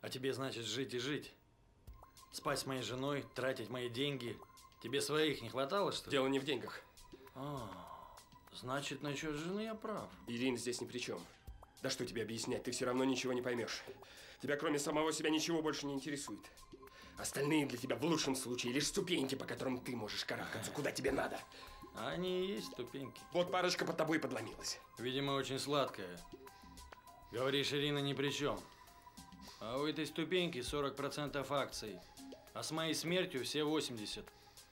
А тебе, значит, жить и жить. Спать с моей женой, тратить мои деньги. Тебе своих не хватало, что ли? Дело не в деньгах. Значит, насчет жены я прав. Ирина здесь ни при чем. Да что тебе объяснять, ты все равно ничего не поймешь. Тебя кроме самого себя ничего больше не интересует. Остальные для тебя в лучшем случае лишь ступеньки, по которым ты можешь карабкаться, куда тебе надо. А они и есть ступеньки. Вот парочка под тобой подломилась. Видимо, очень сладкая. Говоришь, Ирина ни при чем. А у этой ступеньки 40% акций. А с моей смертью все 80%.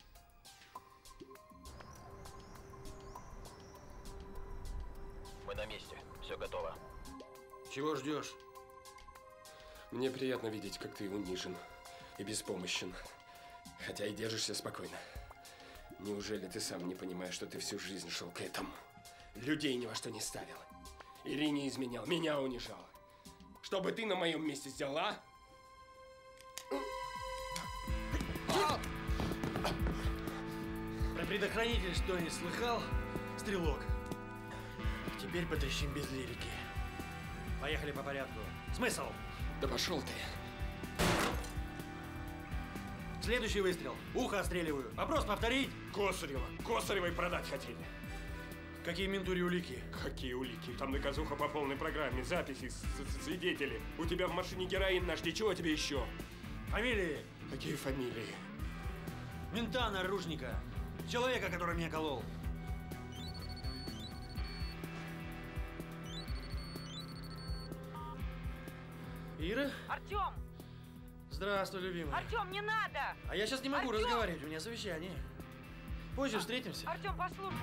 Мы на месте. Все готово. Чего ждешь? Мне приятно видеть, как ты унижен и беспомощен. Хотя и держишься спокойно. Неужели ты сам не понимаешь, что ты всю жизнь шел к этому? Людей ни во что не ставил. Ирине изменял, меня унижал. Что бы ты на моем месте сделала, а? Про предохранитель что, не слыхал? Стрелок. Теперь потрещим без лирики. Поехали по порядку. Смысл? Да пошел ты. Следующий выстрел. Ухо отстреливаю. Вопрос повторить. Косаревой продать хотели. Какие ментуре улики? Какие улики? Там наказуха по полной программе, записи, свидетели. У тебя в машине героин наш, чего тебе еще? Фамилии? Какие фамилии? Мента наружника. Человека, который меня колол. Ира? Артем! Здравствуй, любимый. Артем, не надо! А я сейчас не могу разговаривать, у меня совещание. Позже встретимся. Артем, послушай.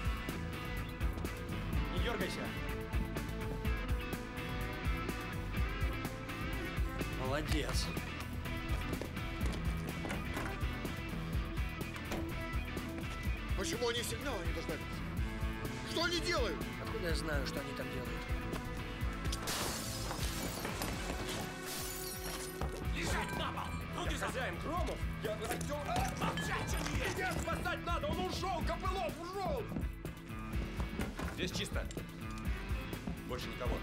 Не дергайся. Молодец. Почему они сигнала не дождались? Что они делают? Откуда я знаю, что они там делают? Лежать на пол! Руки хозяин, Громов! Я Артем! Молчать, меня спасать надо! Он ушел! Копылов ушел! Здесь чисто. Больше никого.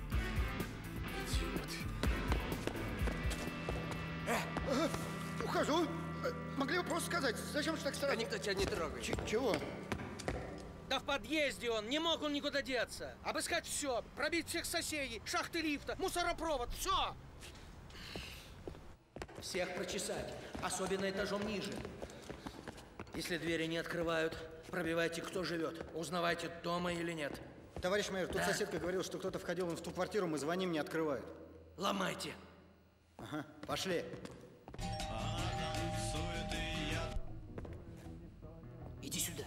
Идиот. Ухожу. Могли бы просто сказать, зачем же так стараться? Да никто тебя не трогает. Чего? Да в подъезде он, не мог он никуда деться. Обыскать все, пробить всех соседей, шахты лифта, мусоропровод, все. Всех прочесать, особенно этажом ниже. Если двери не открывают, пробивайте, кто живет. Узнавайте, дома или нет. Товарищ майор, тут соседка говорила, что кто-то входил в ту квартиру, мы звоним, не открывают. Ломайте. Ага, пошли. Иди сюда.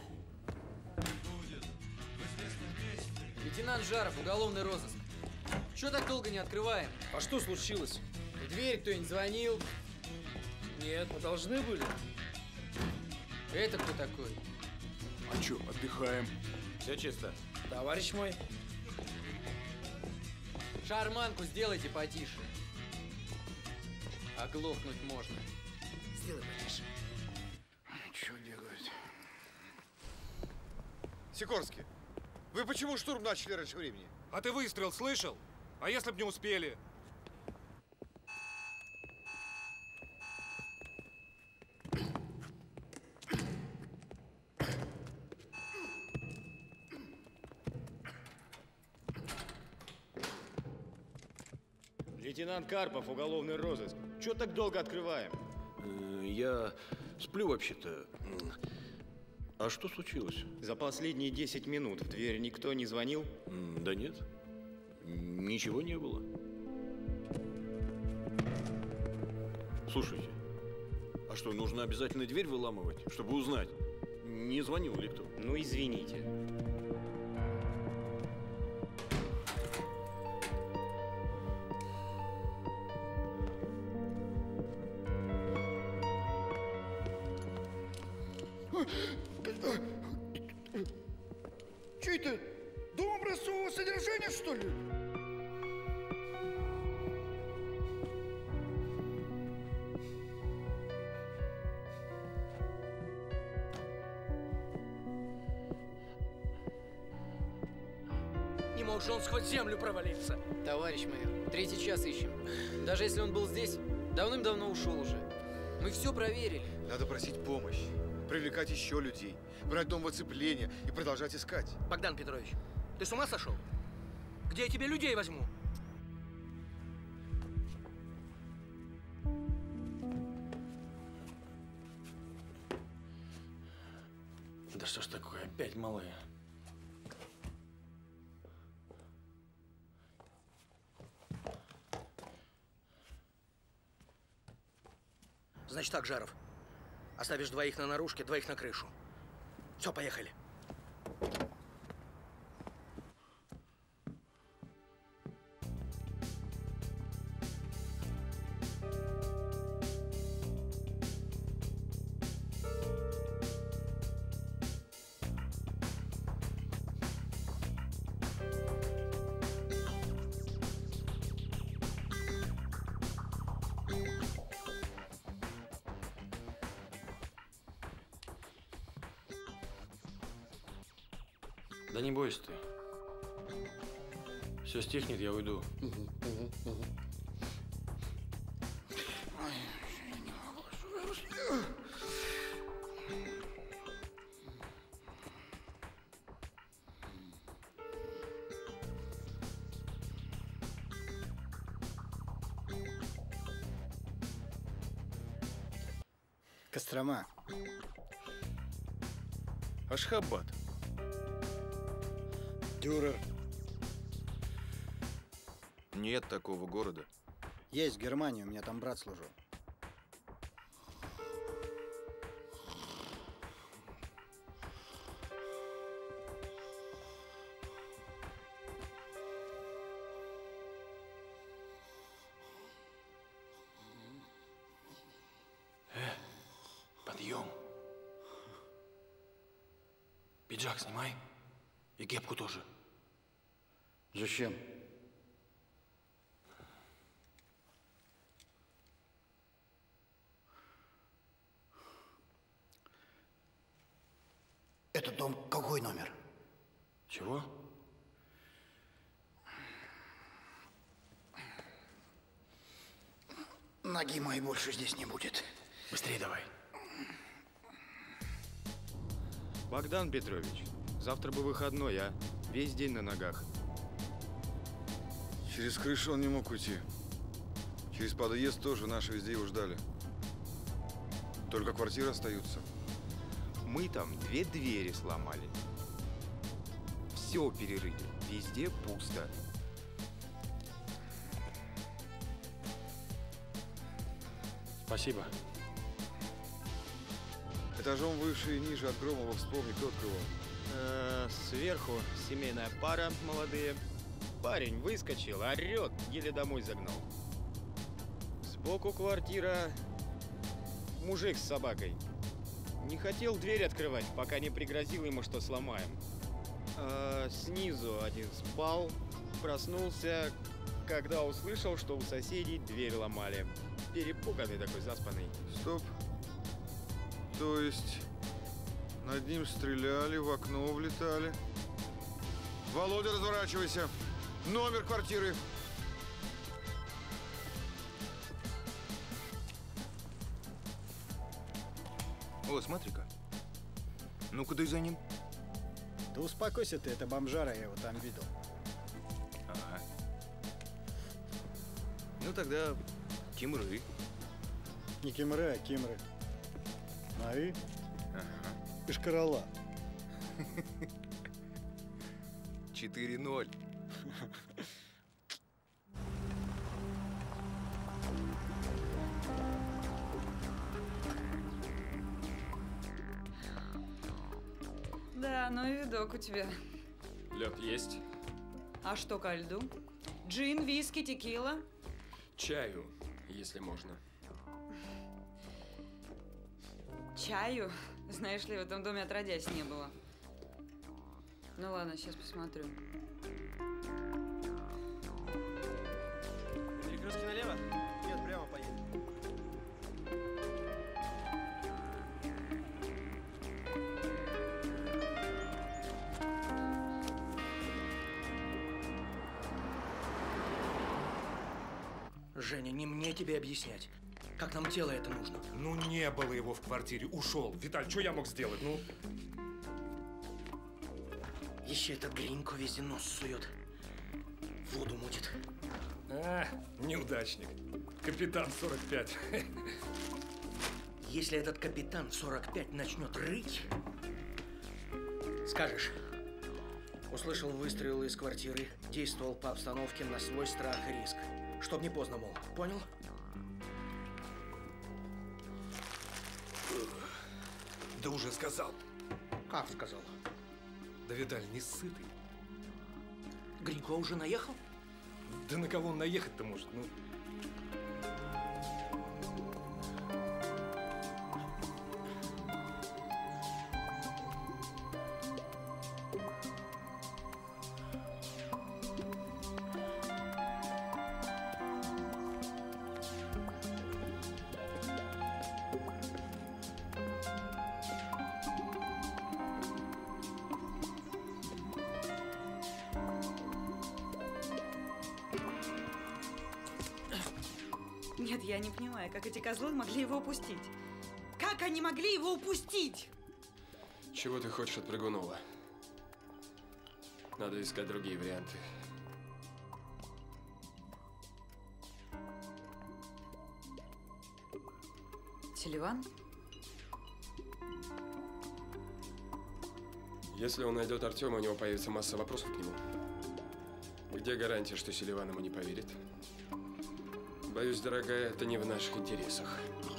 Лейтенант Жаров, уголовный розыск. Чего так долго не открываем? А что случилось? В дверь кто-нибудь звонил? Нет, мы должны были. Это кто такой? А чё, отдыхаем. Все чисто. Товарищ мой. Шарманку сделайте потише. Оглохнуть можно. Сделай потише. Чего делают? Сикорский, вы почему штурм начали раньше времени? А ты выстрел слышал? А если б не успели? Лейтенант Карпов, уголовный розыск. Чего так долго открываем? Я сплю вообще-то. А что случилось? За последние 10 минут в дверь никто не звонил? Да нет. Ничего не было. Слушайте, а что, нужно обязательно дверь выламывать, чтобы узнать, не звонил ли кто? Ну, извините. Че это? Дом образцового содержания, что ли? Не мог же он сквозь землю провалиться. Товарищ майор, Третий час ищем. Даже если он был здесь, давным-давно ушел уже. Мы все проверили. Надо просить помощь, привлекать еще людей, брать дом в оцепление и продолжать искать. Богдан Петрович, ты с ума сошел? Где я тебе людей возьму? Да что ж такое, опять малые. Значит так, Жаров. Оставишь двоих на наружке, двоих на крышу. Все, поехали. Да не бойся ты. Все стихнет, я уйду. Кострома. Ашхабад. Дюрер. Нет такого города. Есть в Германии, у меня там брат служил. Подъем. Пиджак снимай. И кепку тоже. Зачем? Этот дом какой номер? Чего? Ноги моей больше здесь не будет. Быстрее давай. Богдан Петрович, завтра бы выходной, а? Весь день на ногах. Через крышу он не мог уйти. Через подъезд тоже, наши везде его ждали. Только квартиры остаются. Мы там 2 двери сломали. Все перерыли. Везде пусто. Спасибо. Этажом выше и ниже от Громова вспомни, кто открывал. Сверху семейная пара, молодые. Парень выскочил, орет, еле домой загнал. Сбоку квартира. Мужик с собакой. Не хотел дверь открывать, пока не пригрозил ему, что сломаем. Снизу один спал, проснулся, когда услышал, что у соседей дверь ломали. Перепуганный такой, заспанный. Стоп. То есть над ним стреляли, в окно влетали. Володя, разворачивайся. Номер квартиры. О, смотри-ка. Ну-ка, дай за ним. Да успокойся ты, это бомжара, я его там видел. Ага. Ну тогда Кимры. Не Кимры, а Кимры. Наи. Ага. Пешкарала. 4-0. Да, ну и видок у тебя. Лед есть? А что ко льду? Джин, виски, текила? Чаю, если можно. Чаю? Знаешь ли, в этом доме отродясь не было. Ну ладно, сейчас посмотрю. Перекрестки налево? Нет, прямо поедем. Женя, не мне тебе объяснять, как нам тело это нужно. Ну, не было его в квартире, ушел. Виталь, что я мог сделать? Ну, еще этот Гринько везде нос сует. Воду мутит. а, неудачник. Капитан 45. Если этот капитан в 45 начнет рыть, скажешь. Услышал выстрелы из квартиры, действовал по обстановке на свой страх и риск. Чтоб не поздно, мол. Понял? Да уже сказал. Как сказал? Да Виталь не сытый. Гринько уже наехал? Да на кого он наехать-то может? Ну... Нет, я не понимаю, как эти козлы могли его упустить. Как они могли его упустить? Чего ты хочешь от Прыгунова? Надо искать другие варианты. Селиван? Если он найдет Артема, у него появится масса вопросов к нему. Где гарантия, что Селиван ему не поверит? Боюсь, дорогая, это не в наших интересах.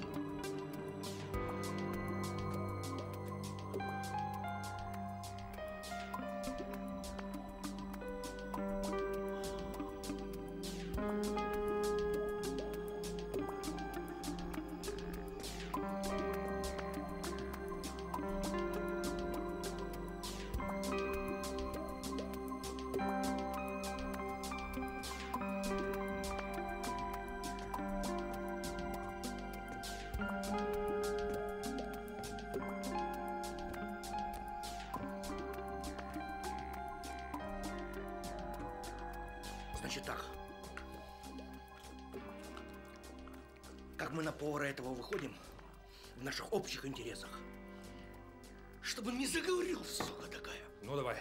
Значит так. Как мы на повара этого выходим, в наших общих интересах. Чтобы он не заговорил, сука такая. Ну, давай.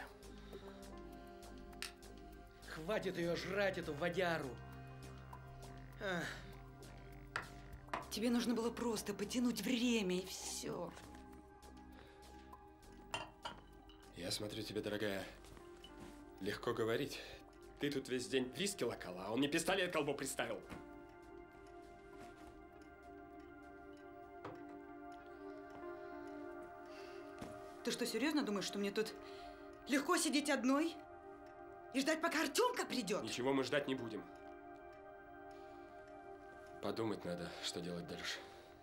Хватит ее жрать, эту водяру. Тебе нужно было просто потянуть время, и все. Я смотрю, тебе, дорогая, легко говорить. Ты тут весь день виски локала, а он мне пистолет к колбу приставил. Ты что, серьезно думаешь, что мне тут легко сидеть одной и ждать, пока Артемка придет? Ничего мы ждать не будем. Подумать надо, что делать дальше.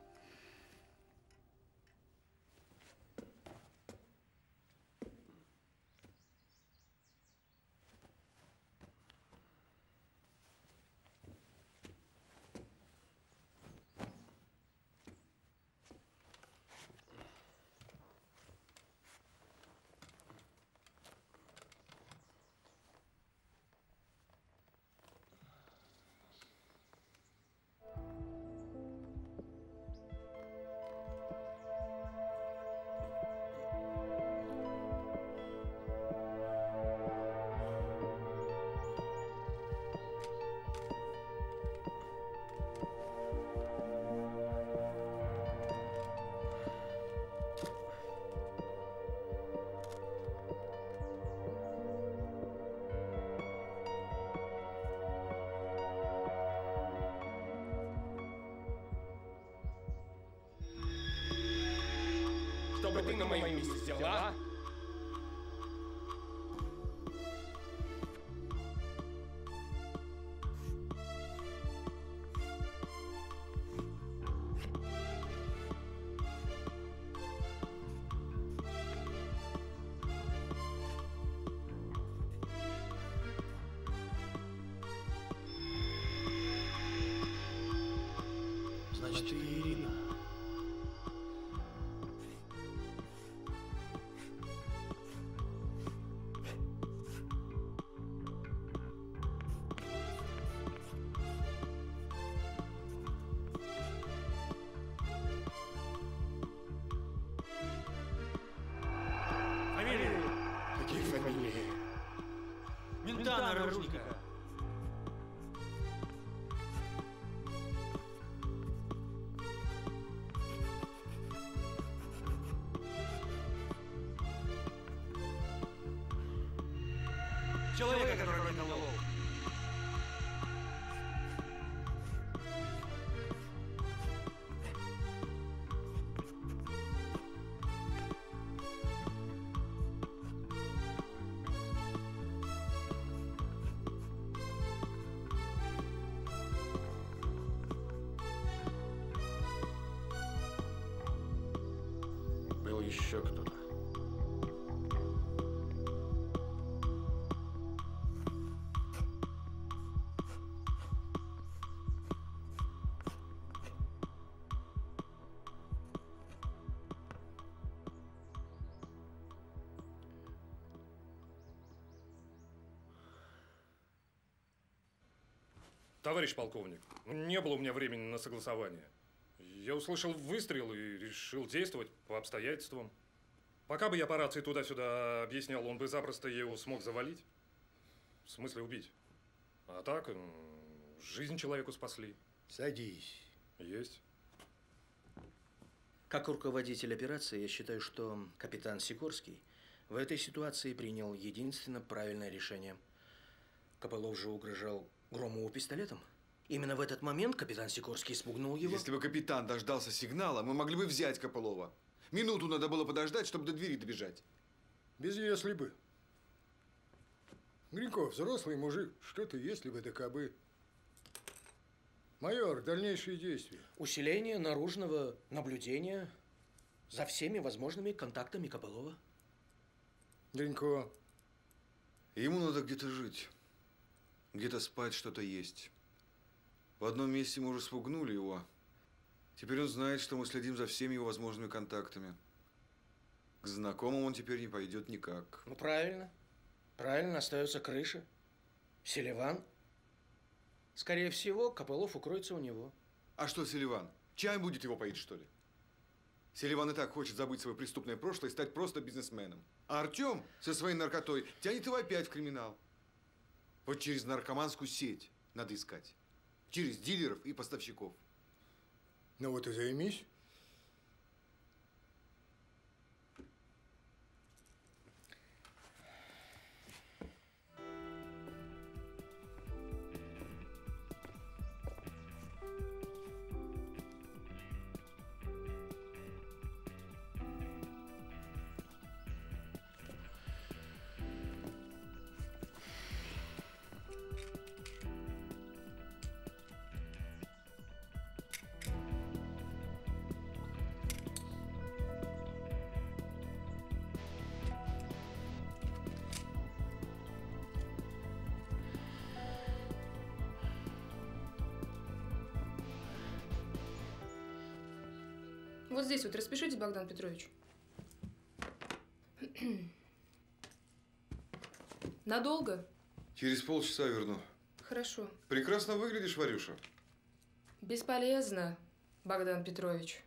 Что бы ты на моем месте сделал, а? Значит, ты Ирина. мента наружника. Человека, который наколол. Был еще кто-то. Товарищ полковник, не было у меня времени на согласование. Я услышал выстрел и решил действовать по обстоятельствам. Пока бы я по рации туда-сюда объяснял, он бы запросто его смог завалить. В смысле убить. А так, жизнь человеку спасли. Садись. Есть. Как руководитель операции, я считаю, что капитан Сикорский в этой ситуации принял единственно правильное решение. Копылов же угрожал Громову пистолетом. Именно в этот момент капитан Сикорский спугнул его. Если бы капитан дождался сигнала, мы могли бы взять Копылова. Минуту надо было подождать, чтобы до двери добежать. Без если бы. Гриньков, взрослый мужик, что-то если бы да кабы. Майор, дальнейшие действия. Усиление наружного наблюдения за всеми возможными контактами Копылова. Гринько. Ему надо где-то жить. Где-то спать, что-то есть. В одном месте мы уже спугнули его. Теперь он знает, что мы следим за всеми его возможными контактами. К знакомым он теперь не пойдет никак. Ну, правильно. Правильно, остается крыша. Селиван. Скорее всего, Копылов укроется у него. А что Селиван? Чаем будет его поить, что ли? Селиван и так хочет забыть свое преступное прошлое и стать просто бизнесменом. А Артем со своей наркотой тянет его опять в криминал. Вот через наркоманскую сеть надо искать. Через дилеров и поставщиков. Ну вот и займись. Вот здесь вот распишитесь, Богдан Петрович. Надолго? Через полчаса верну. Хорошо. Прекрасно выглядишь, Варюша. Бесполезно, Богдан Петрович.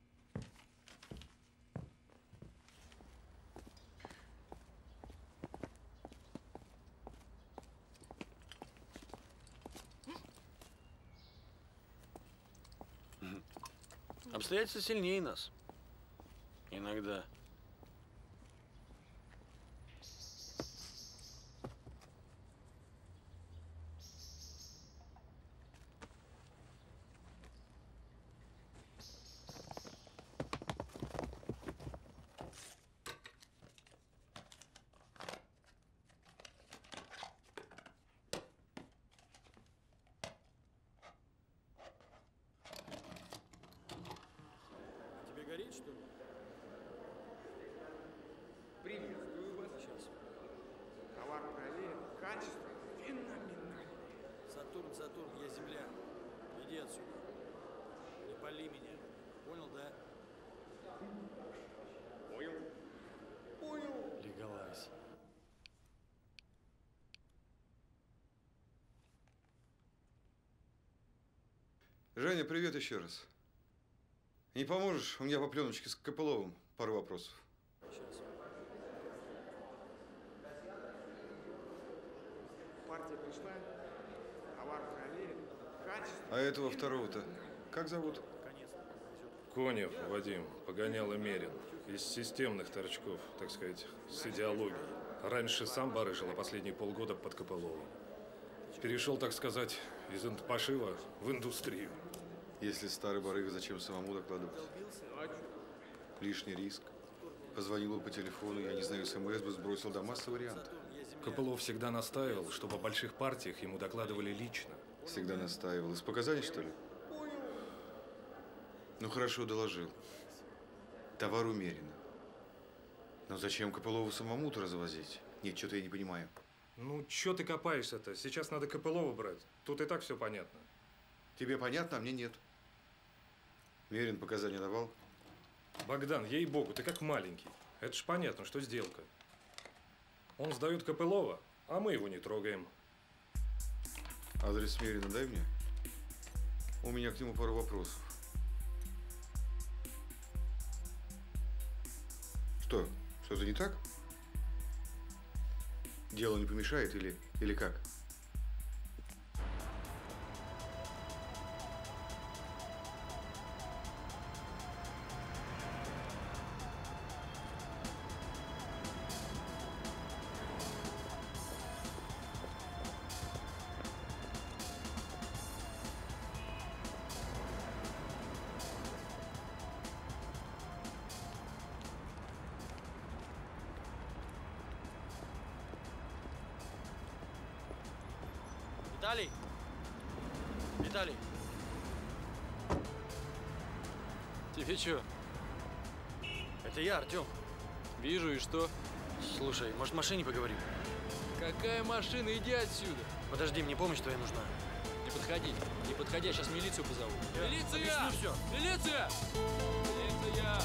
Обстоятельства сильнее нас. Иногда. Горит, что ли? Приветствую вас. Сейчас. Товар проверен, качество феноменальное. Сатурн, я земля. Иди отсюда. Не пали меня. Понял, да? Понял. Легалайз. Женя, привет еще раз. Не поможешь? У меня по пленочке с Копыловым пару вопросов. Сейчас. партия пришла, товар проверен, качество... А этого второго-то как зовут? Конев Вадим, погонял и мерин. Из системных торчков, так сказать, с идеологией. Раньше сам барыжил, а последние полгода под Копыловым. Перешел, так сказать, из интпошива в индустрию. Если старый барыга, зачем самому докладывать? Лишний риск. Позвонил бы по телефону, я не знаю, СМС бы сбросил, да масса вариантов. Копылов всегда настаивал, чтобы о больших партиях ему докладывали лично. Всегда настаивал. Из показаний, что ли? Ну, хорошо, доложил. Товар умеренно. Но зачем Копылову самому-то развозить? Нет, что-то я не понимаю. Ну, чё ты копаешься-то? Сейчас надо Копылова брать. Тут и так все понятно. Тебе понятно, а мне нет. Мерин показания давал? Богдан, ей-богу, ты как маленький. Это ж понятно, что сделка. Он сдает Копылова, а мы его не трогаем. Адрес Мерина дай мне. У меня к нему пару вопросов. Что? Что-то не так? Дело не помешает или как? Виталий! Виталий! Тебе чё? Это я, Артём. Вижу, и что? Слушай, может, в машине поговорим? Какая машина? Иди отсюда! Подожди, мне помощь твоя нужна. Не подходи, не подходи, я сейчас милицию позову. Милиция! Объясню всё. Милиция! Милиция!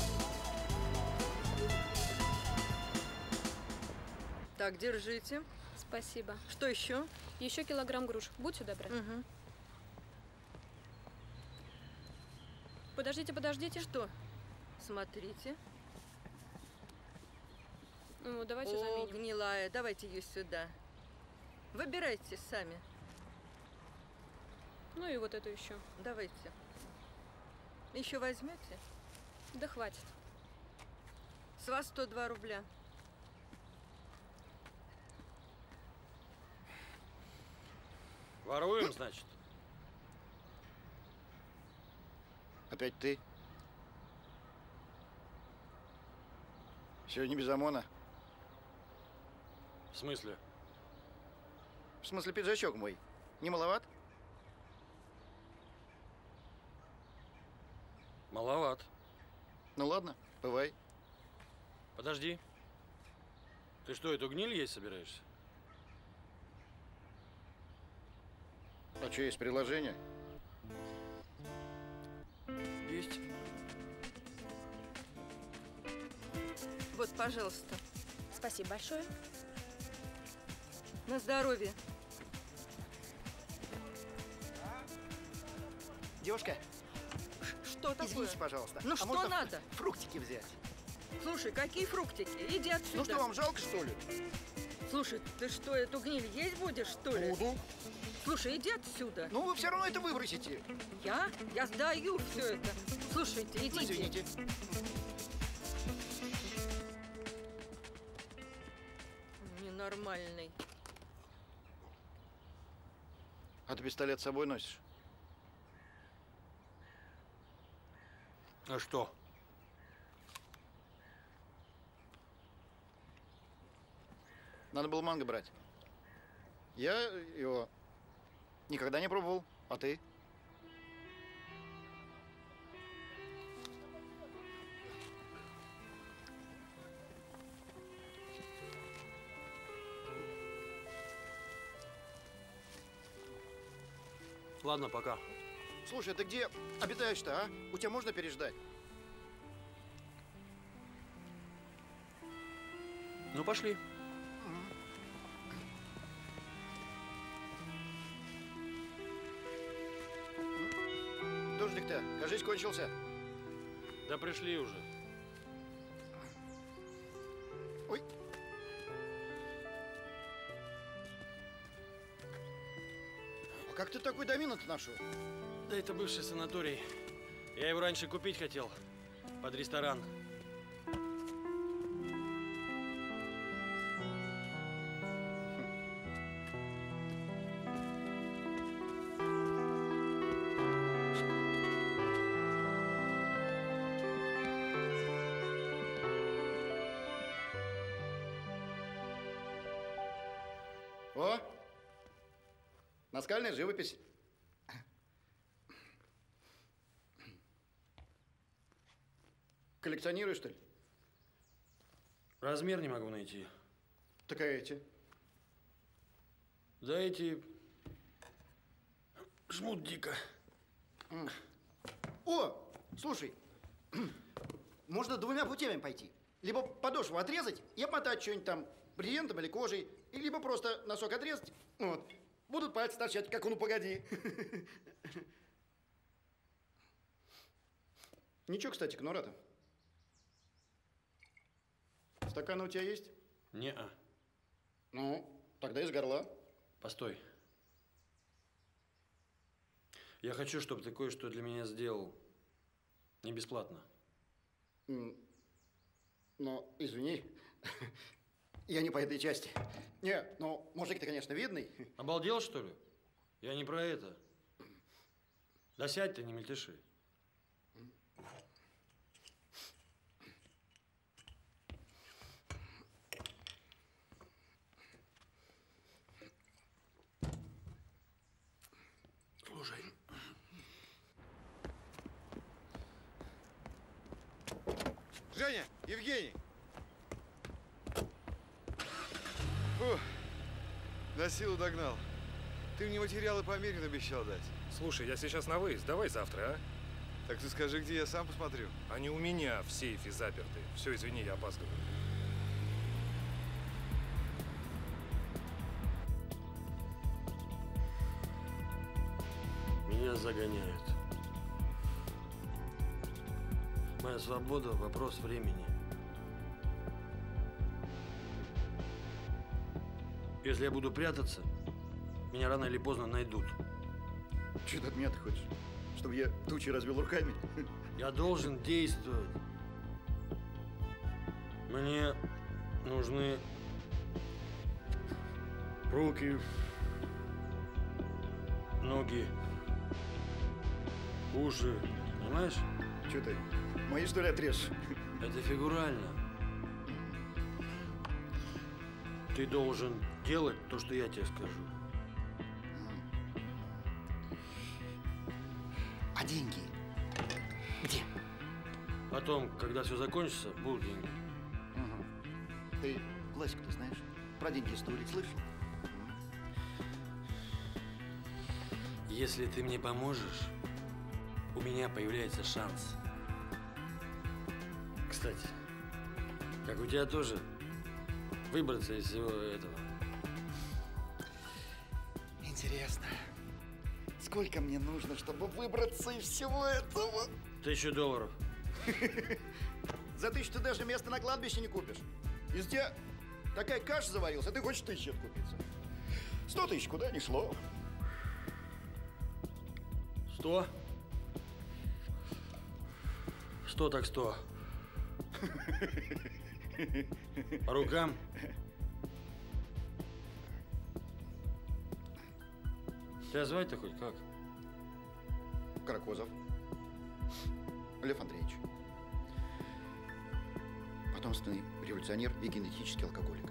Так, держите. Спасибо. Что еще? Еще килограмм груш. Будьте добры. Угу. Подождите, подождите. Что? Смотрите. Ну, давайте О, заменим. гнилая, давайте ее сюда. Выбирайте сами. Ну и вот эту еще. Давайте. Еще возьмете? Да хватит. С вас 102 рубля. Воруем, значит? Опять ты? Сегодня без ОМОНа? В смысле? В смысле, пиджачок мой. Не маловат? Маловат. Ну ладно, бывай. Подожди. Ты что, эту гниль есть собираешься? А что, есть приложение? Есть. Вот, пожалуйста. Спасибо большое. На здоровье. Девушка, Что такое? извините, пожалуйста. Ну а что можно надо? Фруктики взять. Слушай, какие фруктики? Иди отсюда. Ну что, вам жалко, что ли? Слушай, ты что, эту гниль есть будешь, что ли? Буду. Слушай, иди отсюда. Ну, вы все равно это выбросите. Я? Я сдаю все это. Слушайте, Ну, идите. извините. Ненормальный. А ты пистолет с собой носишь? А что? Надо было манго брать. Я его никогда не пробовал. А ты? Ладно, пока. Слушай, ты где обитаешь-то, а? У тебя можно переждать? Ну, пошли. Дождик-то, кажись, кончился. Да пришли уже. Ой. А как ты такой доминант нашел? Да это бывший санаторий. Я его раньше купить хотел. Под ресторан. О! Наскальная живопись. Коллекционируешь, что ли? Размер не могу найти. Так а эти? Да эти жмут дико. О, слушай, можно двумя путями пойти. Либо подошву отрезать и обмотать что-нибудь там брезентом или кожей, либо просто носок отрезать. Вот. Будут пальцы торчать, как ну погоди. Ничего, кстати, Конурата. Стаканы у тебя есть? Не-а. Ну, тогда из горла. Постой. Я хочу, чтобы ты кое-что для меня сделал. Не бесплатно. Но, извини, я не по этой части. Не, ну, мужик ты, конечно, видный. Обалдел, что ли? Я не про это. Да сядь ты, не мельтеши. Слушай. Женя! Евгений! Фу, на силу догнал. Ты мне материалы по Америке обещал дать. Слушай, я сейчас на выезд. Давай завтра, а? Так ты скажи, где я сам посмотрю. Они у меня в сейфе заперты. Все, извини, я опаздываю. Меня загоняют. Моя свобода – вопрос времени. Если я буду прятаться, меня рано или поздно найдут. Что ты от меня ты хочешь? Чтобы я тучи развел руками? Я должен действовать. Мне нужны руки, ноги, уши. Понимаешь? Что ты, мои что ли отрежешь? Это фигурально. Ты должен делать то, что я тебе скажу. А деньги? Где? Потом, когда все закончится, будут деньги. Угу. Ты классику-то знаешь? Про деньги стулить слышал? Если ты мне поможешь, у меня появляется шанс. Кстати, как у тебя тоже выбраться из всего этого. Интересно, сколько мне нужно, чтобы выбраться из всего этого? $1000. За 1000 ты даже место на кладбище не купишь. Из тебя такая каша заварилась, а ты хочешь 1000 откупиться. 100 000 куда ни шло. 100? 100 так 100. По рукам? Тебя звать-то хоть как? Каракозов. Лев Андреевич. Потомственный революционер и генетический алкоголик.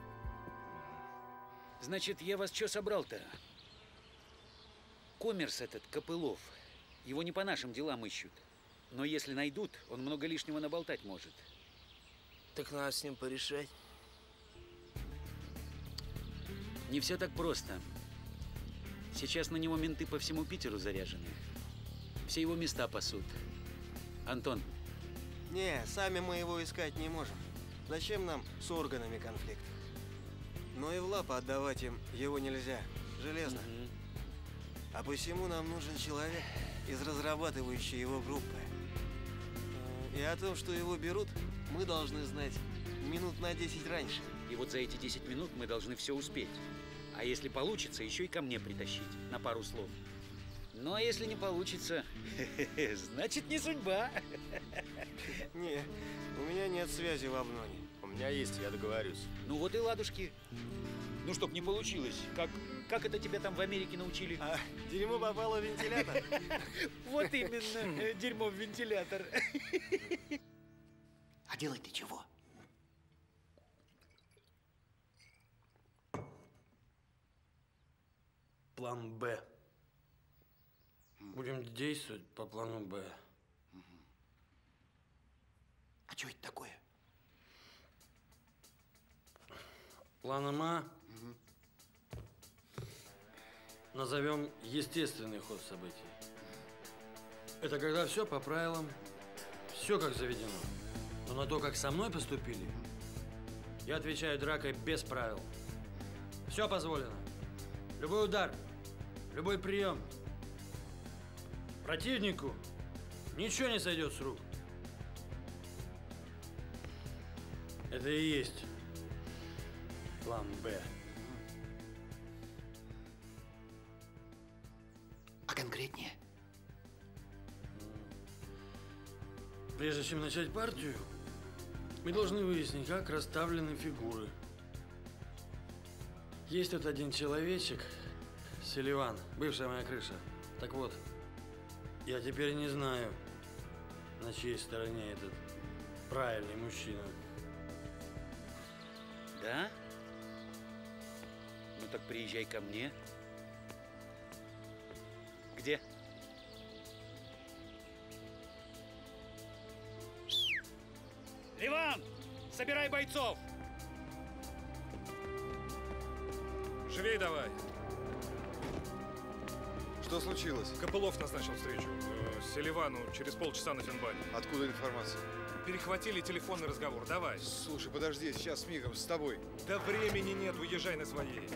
Значит, я вас что собрал-то? Коммерс этот, Копылов. Его не по нашим делам ищут. Но если найдут, он много лишнего наболтать может. Так надо с ним порешать. Не все так просто. Сейчас на него менты по всему Питеру заряжены. Все его места пасут. Антон. Не, сами мы его искать не можем. Зачем нам с органами конфликт? Но и в лапы отдавать им его нельзя. Железно. А посему нам нужен человек из разрабатывающей его группы. И о том, что его берут, мы должны знать минут на 10 раньше. И вот за эти 10 минут мы должны все успеть. А если получится, еще и ко мне притащить на пару слов. Ну, а если не получится, значит, не судьба. Не, у меня нет связи в Обноне. У меня есть, я договорюсь. Ну вот и ладушки. Ну, чтоб не получилось. Как это тебя там в Америке научили? Дерьмо попало в вентилятор. Вот именно, дерьмо в вентилятор. А делать ты чего? План Б. Будем действовать по плану Б. А что это такое? Планом А назовем естественный ход событий. Это когда все по правилам, все как заведено. Но на то, как со мной поступили, я отвечаю дракой без правил. Все позволено. Любой удар, любой прием. Противнику ничего не сойдет с рук. Это и есть план Б. А конкретнее? Прежде чем начать партию, мы должны выяснить, как расставлены фигуры. Есть тут один человечек, Селиван, бывшая моя крыша. Так вот, я теперь не знаю, на чьей стороне этот правильный мужчина. Да? Ну так приезжай ко мне. Где? Ливан, собирай бойцов! Живей давай. Что случилось? Копылов назначил встречу. Селивану через полчаса на Финбане. Откуда информация? Перехватили телефонный разговор. Давай. Слушай, подожди, сейчас мигом с тобой. Да времени нет, уезжай на своей.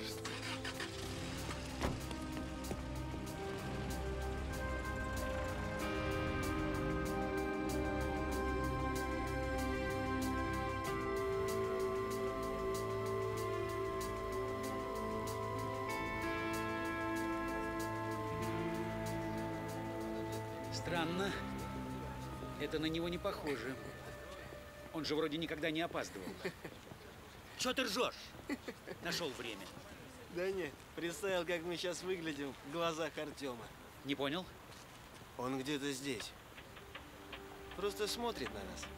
Странно. Это на него не похоже. Он же вроде никогда не опаздывал. Чё ты ржешь? Нашел время. Да нет, представил, как мы сейчас выглядим в глазах Артема. Не понял? Он где-то здесь. Просто смотрит на нас.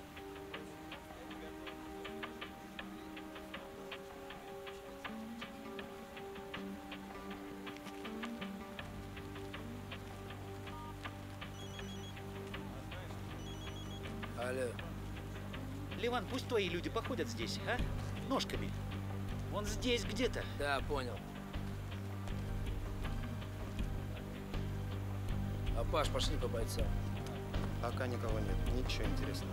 Алло. Ливан, пусть твои люди походят здесь, а? Ножками. Он здесь где-то. Да, понял. А Паш, пошли по бойцам. Пока никого нет, ничего интересного.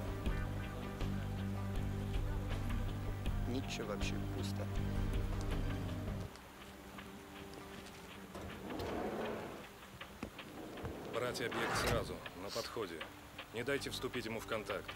Ничего вообще, пусто. Брать объект сразу, на подходе. Не дайте вступить ему в контакт.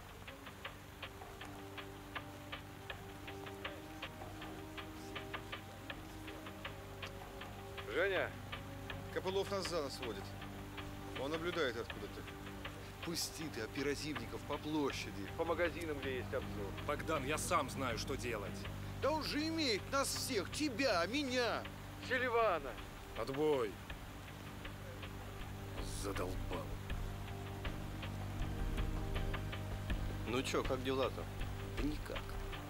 Женя, Копылов нас за нос водит. Он наблюдает откуда-то. Пусти ты оперативников по площади, по магазинам, где есть обзор. Богдан, я сам знаю, что делать. Да он же имеет нас всех, тебя, меня, Селивана. Отбой. Задолбал. Ну чё, как дела-то? Да никак.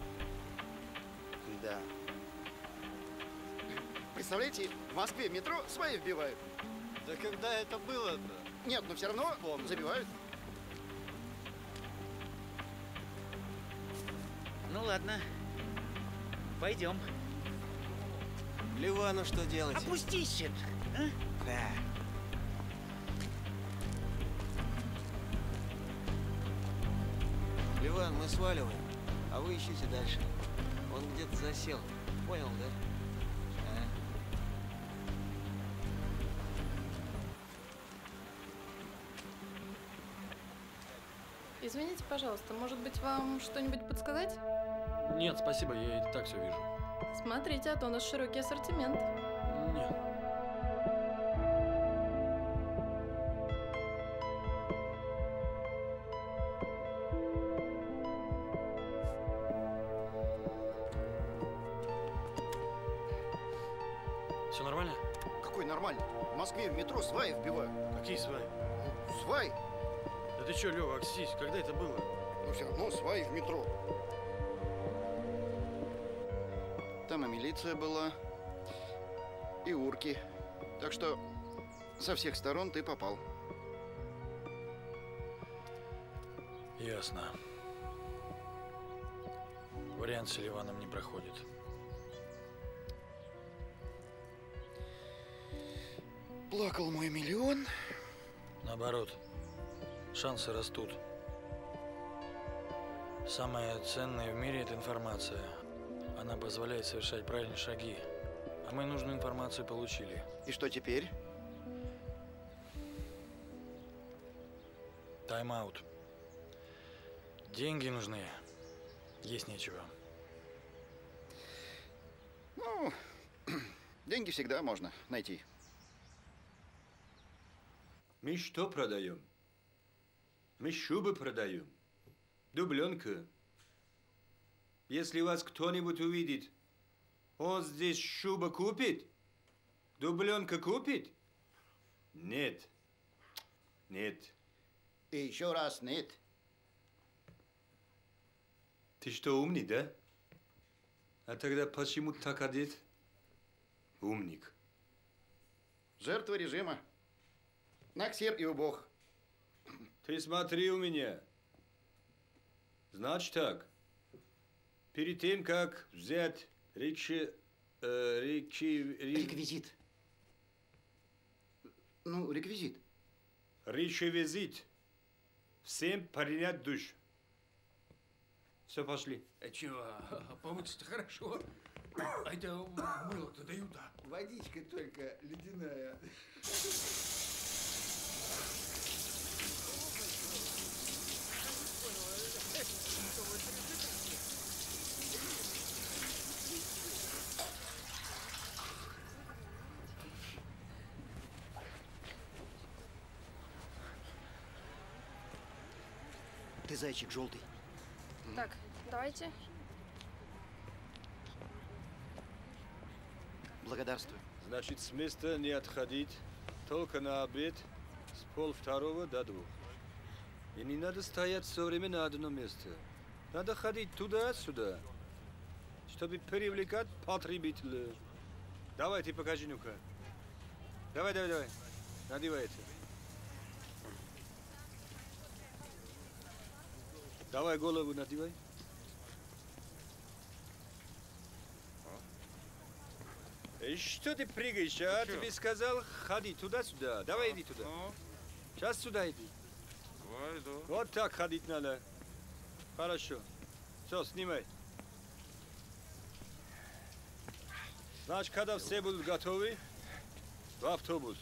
Да. Представляете, в Москве в метро свои вбивают. Да когда это было-то? Нет, но все равно забивают. Ну ладно. Пойдем. Ливану что делать? Опустись, а? Да. Ливан, мы сваливаем, а вы ищите дальше. Он где-то засел. Понял, да? Извините, пожалуйста, может быть, вам что-нибудь подсказать? Нет, спасибо, я и так все вижу. Смотрите, а то у нас широкий ассортимент. Нет. Все нормально? Какой нормально? В Москве в метро сваи вбивают. Какие сваи? Ну, сваи. Да ты что, Лёва, окстись, когда это было? Но все равно сваи в метро. Там и милиция была, и урки. Так что со всех сторон ты попал. Ясно. Вариант с Селиваном не проходит. Плакал мой миллион. Наоборот, шансы растут. Самое ценное в мире – это информация. Она позволяет совершать правильные шаги. А мы нужную информацию получили. И что теперь? Тайм-аут. Деньги нужны. Есть нечего. Ну, деньги всегда можно найти. Мы что продаем? Мы шубы продаем. Дубленка. Если вас кто-нибудь увидит, он здесь шуба купит? Дубленка купит? Нет. Нет. И еще раз нет. Ты что, умный, да? А тогда почему так одет? Умник. Жертва режима. Наксер и убог. Ты смотри у меня. Значит так. Перед тем, как взять реквизит. Ну, реквизит. Реквизит. Всем принять душ. Все, пошли. А чего? Помыться-то хорошо. А это мыло-то дают, а? Водичка только ледяная. Ты зайчик желтый. Так, давайте. Благодарствую. Значит, с места не отходить. Только на обед с 1:30 до 2. И не надо стоять все время на одном месте. Надо ходить туда-сюда, чтобы привлекать потребителя. Давай, ты покажи, ну-ка. Давай. Надевай это. Давай голову надевай. И что ты прыгаешь, а? Тебе сказал, ходи туда-сюда. Давай иди туда. Сейчас сюда иди. Давай, иду. Вот так ходить надо. Хорошо. Все, снимай. Значит, когда все будут готовы, в автобус.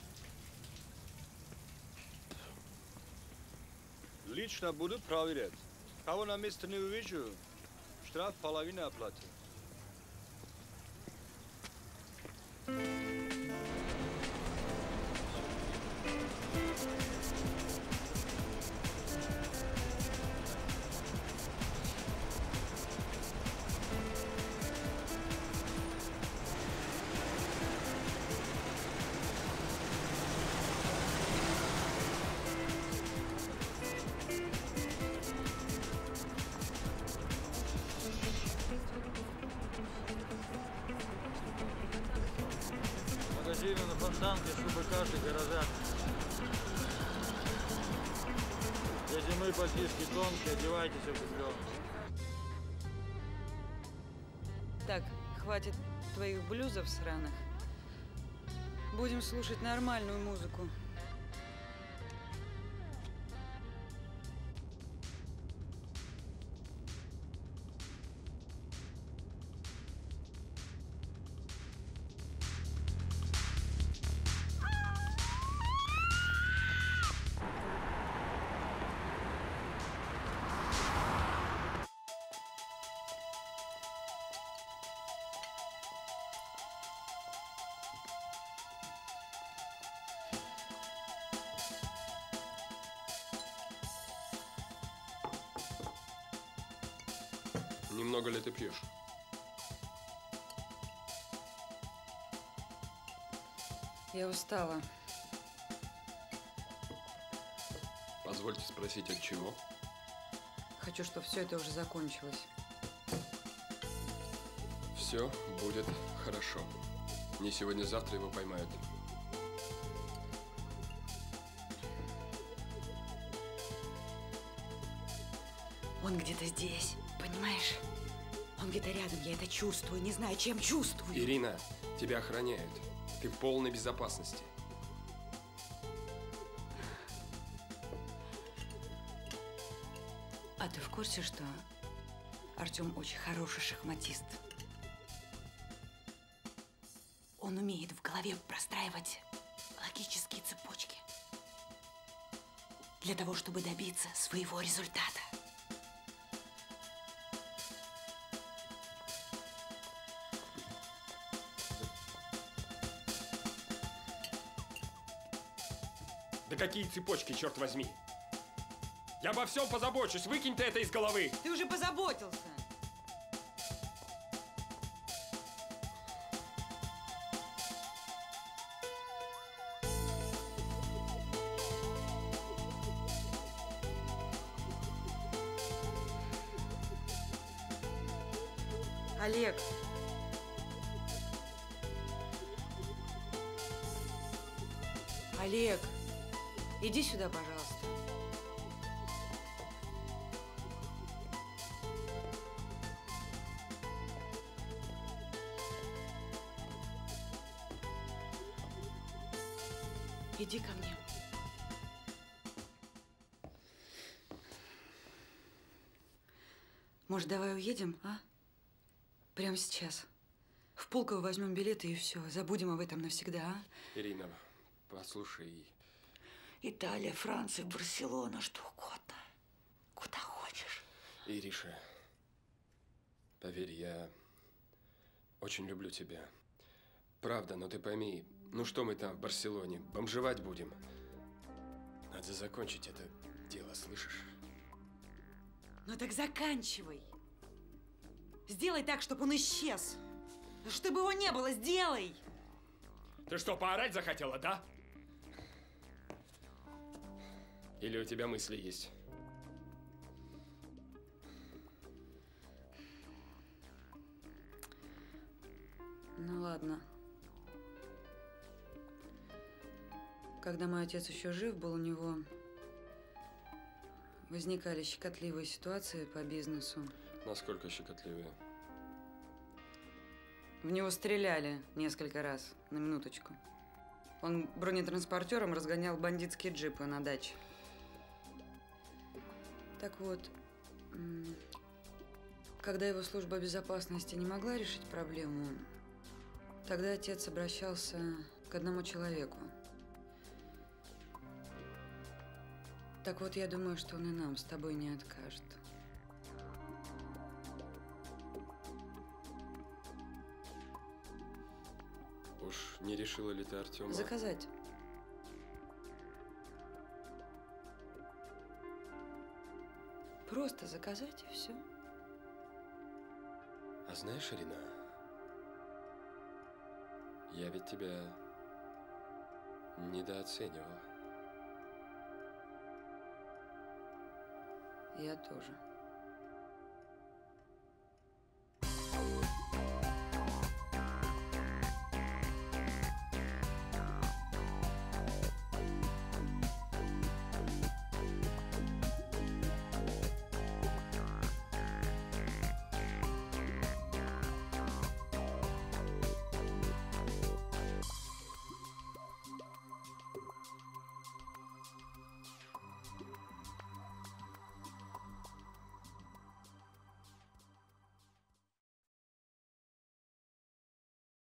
Лично буду проверять. Кого на месте не увижу, штраф половина оплаты. Магазины на Фонтанке, шубы каждый гаражах. Для зимы подписки тонкие, одевайтесь определенно. Так, хватит твоих блюзов сраных. Будем слушать нормальную музыку. Немного ли ты пьешь? Я устала. Позвольте спросить, от чего? Хочу, чтобы все это уже закончилось. Все будет хорошо. Не сегодня-завтра его поймают. Он где-то здесь, понимаешь? Он где-то рядом, я это чувствую, не знаю, чем чувствую. Ирина, тебя охраняют. Ты в полной безопасности. А ты в курсе, что Артем очень хороший шахматист? Он умеет в голове простраивать логические цепочки для того, чтобы добиться своего результата. Да какие цепочки, черт возьми! Я обо всем позабочусь, выкинь ты это из головы! Ты уже позаботился! Олег! Олег, иди сюда, пожалуйста. Иди ко мне. Может, давай уедем, а? Прямо сейчас. В Пулково возьмем билеты и все. Забудем об этом навсегда, а? Ирина, послушай. Италия, Франция, Барселона, что угодно. Куда хочешь. Ириша, поверь, я очень люблю тебя. Правда, но ты пойми, ну что мы там в Барселоне, бомжевать будем? Надо закончить это дело, слышишь? Ну так заканчивай. Сделай так, чтобы он исчез. Чтобы его не было, сделай. Ты что, поорать захотела, да? Или у тебя мысли есть? Ну ладно. Когда мой отец еще жив был, у него возникали щекотливые ситуации по бизнесу. Насколько щекотливые? В него стреляли несколько раз, на минуточку. Он бронетранспортером разгонял бандитские джипы на даче. Так вот, когда его служба безопасности не могла решить проблему, тогда отец обращался к одному человеку. Так вот, я думаю, что он и нам с тобой не откажет. Уж не решила ли ты Артема? Заказать. Просто заказать и все. А знаешь, Ирина, я ведь тебя недооценивал. Я тоже.